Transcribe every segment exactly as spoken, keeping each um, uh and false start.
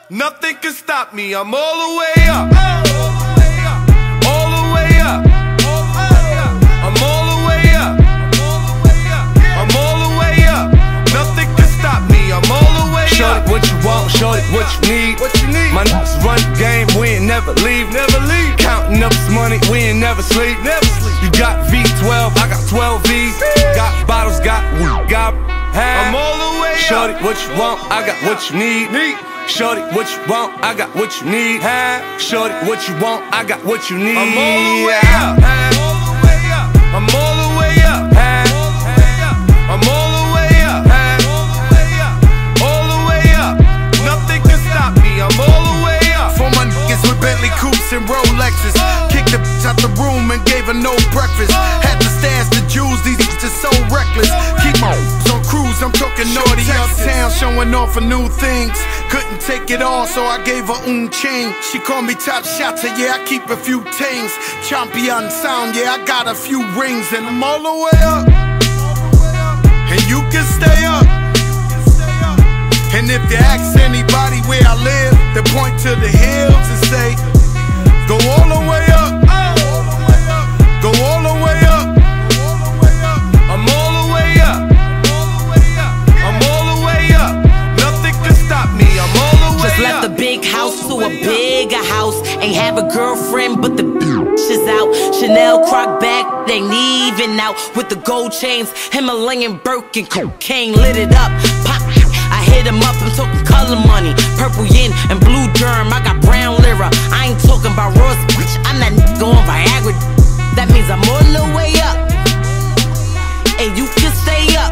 Nothing can stop me, I'm all the way up. All the way up. I'm all the way up. I'm all the way up. Nothing can stop me, I'm all the way up. Shorty, what you want, shorty, what you need. What you need? My niggas run the game, we ain't never leave. Never leave. Counting up this money, we ain't never sleep. Never sleep. You got V twelve, I got twelve V's. Got bottles, got weed, got I'm all the way up. Shorty, what you want, I got what you need. Need. Shorty, what you want, I got what you need. Shorty, what you want, I got what you need. I'm all the way up. I'm all the way up. I'm all the way up. All the way up. Nothing can stop me, I'm all the way up. For my niggas with Bentley coupes and Rolexes, kicked the bitch out the room and gave her no breakfast. Had to stash the jewels, these bitches so reckless. Keep my on cruise, I'm talking naughty uptown, showing off for new things. Couldn't take it all, so I gave her un chain. She called me top shotter, yeah, I keep a few things. Champion sound, yeah, I got a few rings. And I'm all the way up, and you can stay up. And if you ask anybody where I live, they point to the hills and say, go all the way up, go all the way up. I'm all the way up. I'm all the way up. Nothing can stop me, I'm all the way up. Just left the big house to a bigger house. Ain't have a girlfriend, but the bitch is out. Chanel croc bag, they ain't even out. With the gold chains, Himalayan Birkin, cocaine lit it up. Pop, I hit him up, I'm talking color money. Purple yin and blue germ, I got brown lira. I ain't talking about Ross, bitch, I'm that nigga on Viagra. That means I'm all the way up, and you can stay up.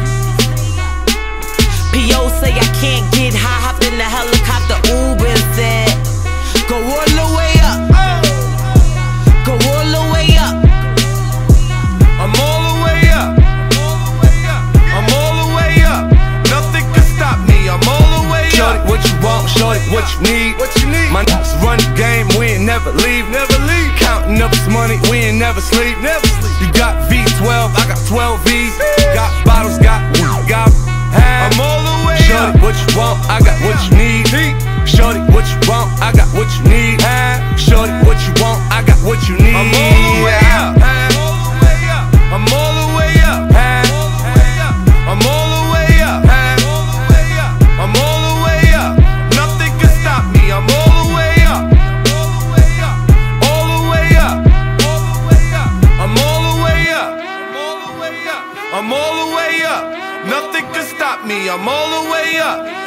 P O say I can't get high, hopped in the helicopter, Uber said, go all the way up, go all the way up. I'm all the way up. I'm all the way up. Nothing can stop me, I'm all the way up. Shorty, what you want, shorty, what you need. What you need? My niggas run the game, we ain't never leave. Never leave. Counting up this money, we ain't never sleep. Never sleep. You got V twelve, I got twelve V's. Got bottles, got weed, got I'm all the way Shorty, up. what you want, I got what you need. Shorty, what you want, I got what you need. Shorty, what you want, I got what you need. I'm all the way up. I'm all the way up. I'm all the way up. I'm all the way up. Nothing can stop me, I'm all the way up. All the way up. I'm all the way up. I'm all the way up. Nothing can stop me, I'm all the way up.